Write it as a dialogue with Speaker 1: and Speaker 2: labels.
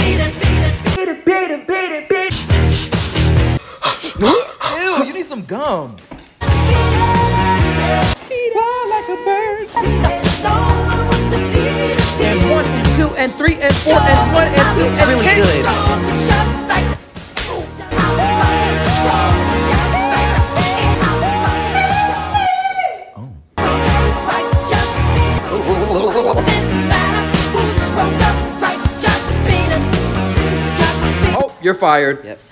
Speaker 1: Ew, you need some gum. Like a bird. And 1 and 2 and 3 and 4 and 1 and 2 and
Speaker 2: really good.
Speaker 1: Oh, you're fired.
Speaker 2: Yep.